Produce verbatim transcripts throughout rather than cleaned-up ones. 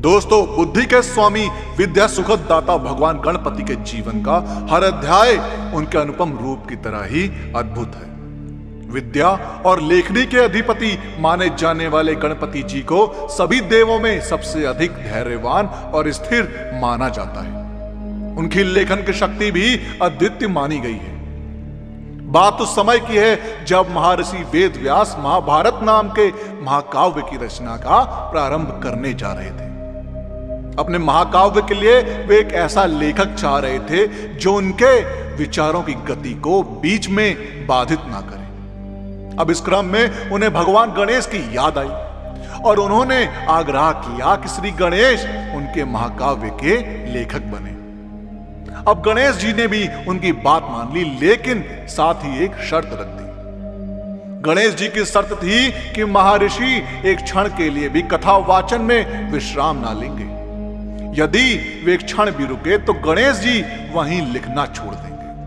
दोस्तों, बुद्धि के स्वामी विद्या सुखद दाता भगवान गणपति के जीवन का हर अध्याय उनके अनुपम रूप की तरह ही अद्भुत है। विद्या और लेखनी के अधिपति माने जाने वाले गणपति जी को सभी देवों में सबसे अधिक धैर्यवान और स्थिर माना जाता है। उनकी लेखन की शक्ति भी अद्वितीय मानी गई है। बात उस समय की है जब महर्षि वेद व्यास महाभारत नाम के महाकाव्य की रचना का प्रारंभ करने जा रहे थे। अपने महाकाव्य के लिए वे एक ऐसा लेखक चाह रहे थे जो उनके विचारों की गति को बीच में बाधित ना करे। अब इस क्रम में उन्हें भगवान गणेश की याद आई और उन्होंने आग्रह किया कि श्री गणेश उनके महाकाव्य के लेखक बने। अब गणेश जी ने भी उनकी बात मान ली, लेकिन साथ ही एक शर्त रख दी। गणेश जी की शर्त थी कि महर्षि एक क्षण के लिए भी कथा वाचन में विश्राम ना लेंगे। यदि वे एक क्षण भी रुके तो गणेश जी वहीं लिखना छोड़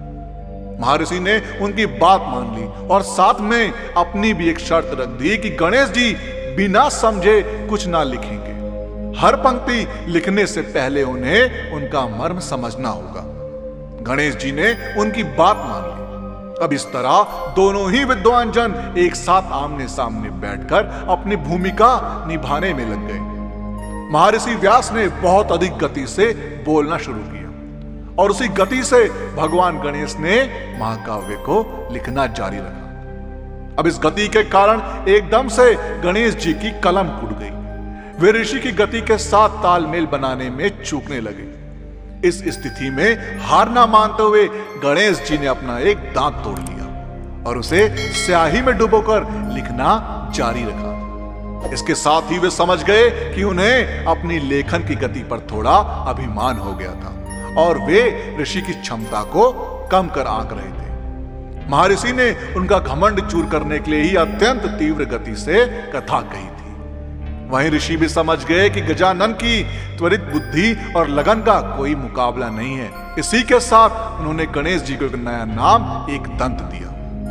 देंगे। महर्षि ने उनकी बात मान ली और साथ में अपनी भी एक शर्त रख दी कि गणेश जी बिना समझे कुछ ना लिखेंगे। हर पंक्ति लिखने से पहले उन्हें उनका मर्म समझना होगा। गणेश जी ने उनकी बात मान ली। अब इस तरह दोनों ही विद्वान जन एक साथ आमने सामने बैठकर अपनी भूमिका निभाने में लग गए। महर्षि व्यास ने बहुत अधिक गति से बोलना शुरू किया और उसी गति से भगवान गणेश ने महाकाव्य को लिखना जारी रखा। अब इस गति के कारण एकदम से गणेश जी की कलम टूट गई। वे ऋषि की गति के साथ तालमेल बनाने में चूकने लगे। इस स्थिति में हार ना मानते हुए गणेश जी ने अपना एक दांत तोड़ लिया और उसे स्याही में डुबोकर लिखना जारी रखा। इसके साथ ही वे समझ गए कि उन्हें अपनी लेखन की गति पर थोड़ा अभिमान हो गया था और वे ऋषि की क्षमता को कम कर आंक रहे थे। महर्षि ने उनका घमंड चूर करने के लिए ही अत्यंत तीव्र गति से कथा कही थी। वहीं ऋषि भी समझ गए कि गजानन की त्वरित बुद्धि और लगन का कोई मुकाबला नहीं है। इसी के साथ उन्होंने गणेश जी को एक नया नाम एक दंत दिया।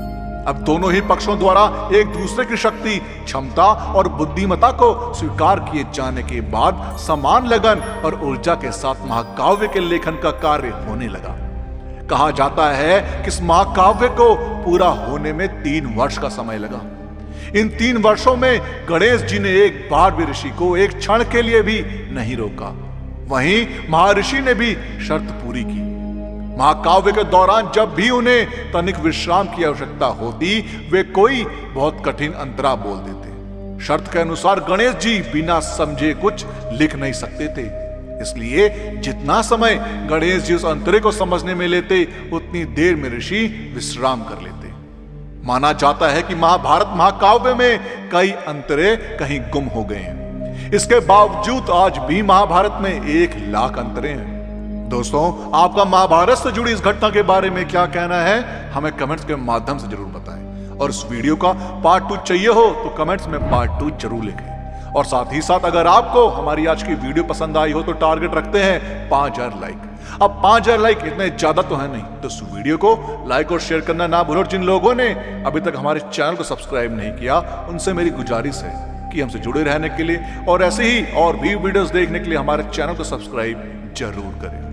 अब दोनों ही पक्षों द्वारा एक दूसरे की शक्ति, क्षमता और बुद्धिमत्ता को स्वीकार किए जाने के बाद समान लगन और ऊर्जा के साथ महाकाव्य के लेखन का कार्य होने लगा। कहा जाता है कि इस महाकाव्य को पूरा होने में तीन वर्ष का समय लगा। इन तीन वर्षों में गणेश जी ने एक बार भी ऋषि को एक क्षण के लिए भी नहीं रोका। वहीं महर्षि ने भी शर्त पूरी की। महाकाव्य के दौरान जब भी उन्हें तनिक विश्राम की आवश्यकता होती, वे कोई बहुत कठिन अंतरा बोल देते। शर्त के अनुसार गणेश जी बिना समझे कुछ लिख नहीं सकते थे। इसलिए जितना समय गणेश जी उस अंतरे को समझने में लेते, उतनी देर में ऋषि विश्राम कर लेते। माना जाता है कि महाभारत महाकाव्य में कई अंतरे कहीं गुम हो गए हैं। इसके बावजूद आज भी महाभारत में एक लाख अंतरे हैं। दोस्तों, आपका महाभारत से जुड़ी इस घटना के बारे में क्या कहना है, हमें कमेंट्स के माध्यम से जरूर बताएं। और इस वीडियो का पार्ट टू चाहिए हो तो कमेंट्स में पार्ट टू जरूर लिखें। और साथ ही साथ अगर आपको हमारी आज की वीडियो पसंद आई हो तो टारगेट रखते हैं पांच हजार लाइक। अब पांच हजार लाइक इतने ज्यादा तो है नहीं, तो इस वीडियो को लाइक और शेयर करना ना भूलो। जिन लोगों ने अभी तक हमारे चैनल को सब्सक्राइब नहीं किया, उनसे मेरी गुजारिश है कि हमसे जुड़े रहने के लिए और ऐसे ही और भी वीडियोस देखने के लिए हमारे चैनल को सब्सक्राइब जरूर करें।